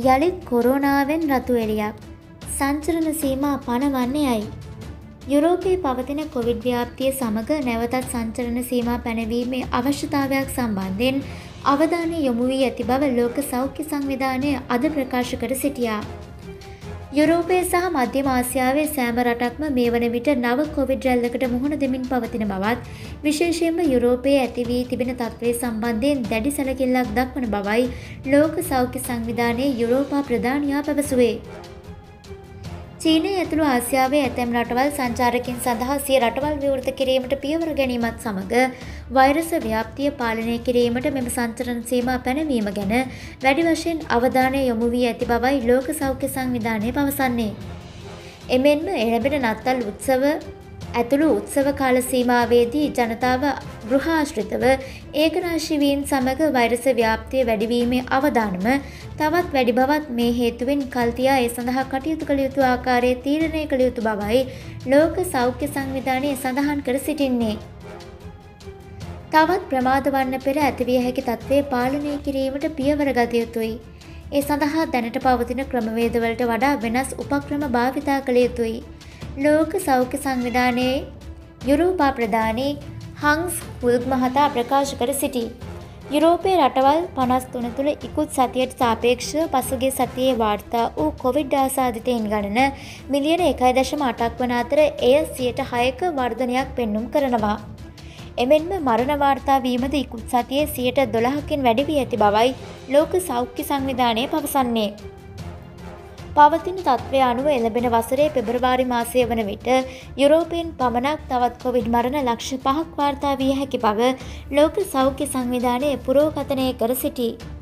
යළිත් කොරෝනාවෙන් රතු එළියක්. සංචරණ සීමා පනවන්නේ ඇයි? යුරෝපයේ පවතින කොවිඩ් ව්‍යාප්තිය සමග නැවතත් සංචරණ සීමා පැනවීමේ අවශ්‍යතාවයක් සම්බන්ධයෙන් අවධානය යොමු වී ඇති බව ලෝක සෞඛ්‍ය සංවිධානය අද ප්‍රකාශ කර සිටියා. යුරෝපයේ සහ මධ්‍යම ආසියාවේ සෑම රටක්ම මේ වන විට නව කොවිඩ් රැල්ලකට මුහුණ දෙමින් පවතින බවත්, විශේෂයෙන්ම යුරෝපයේ ඇති වී තිබෙන තත්ත්වයේ සම්බන්ධයෙන් දැඩි සැලකිල්ලක් දක්වන බවයි ලෝක සෞඛ්‍ය සංවිධානයේ යුරෝපා ප්‍රධානියා පැවසුවේ. චීනය ඇතුළු ආසියාවේ ඇතැම් රටවල් සංචාරකින් සඳහා සිය රටවල් විවෘත කිරීමට පියවර ගැනීමත් සමග වෛරස ව්‍යාප්තිය පාලනය කිරීමට මෙම සංචරණ සීමා පැනවීම ගැන වැඩි වශයෙන් අවධානය යොමු වී ඇති බවයි ලෝක සෞඛ්‍ය සංවිධානය පවසන්නේ. එමෙන්ම එළඹෙන නත්තල් උත්සව ඇතුළු උත්සව කාල සීමාවේදී ජනතාව ගෘහාශ්‍රිතව ඒකරාශී වීම සමග වෛරස ව්‍යාප්තිය වැඩිවීමේ අවදානම තවත් වැඩි බවත් මේ හේතුවෙන් කල්තියා ඒ සඳහා කටයුතු කළ යුතු ආකාරය තීරණය කළ යුතු බවයි ලෝක සෞඛ්‍ය සංවිධානය සඳහන් කර සිටින්නේ. තවත් ප්‍රමාද වන්න පෙර ඇතිවිය හැකි තත්ත්වය පාලනය කිරීමට පියවර ගත යුතුයි. ඒ සඳහා දැනට පවතින ක්‍රමවේදවලට වඩා වෙනස් උපක්‍රම භාවිතා කළ යුතුයි. ලෝක සෞඛ්‍ය සංවිධානයේ යුරෝපා ප්‍රධානී හංස් හුල්ග් මහතා ප්‍රකාශ කර සිටී. යුරෝපයේ රටවල් 53 තුළ ඉකුත් සතියට සාපේක්ෂව පසුගිය සතියේ වාර්තා වූ කොවිඩ් ආසාදිතයින් ගණන මිලියන 1.8ක් වන අතර එය 6%ක වර්ධනයක් පෙන්නුම් කරනවා. එමෙන්ම මරණ වාර්තා වීමද ඉකුත් සතියේ 12%කින් වැඩි වී ඇති බවයි ලෝක සෞඛ්‍ය සංවිධානය පවසන්නේ. පවතින තත්ත්වය අනුව එළඹෙන වසරේ පෙබරවාරි මාසය වන විට යුරෝපයෙන් පමණක් තවත් කොවිඩ් මරණ ලක්ෂ 5ක් වාර්තා විය හැකි බව ලෝක සෞඛ්‍ය සංවිධානය පුරෝකථනය කර සිටී.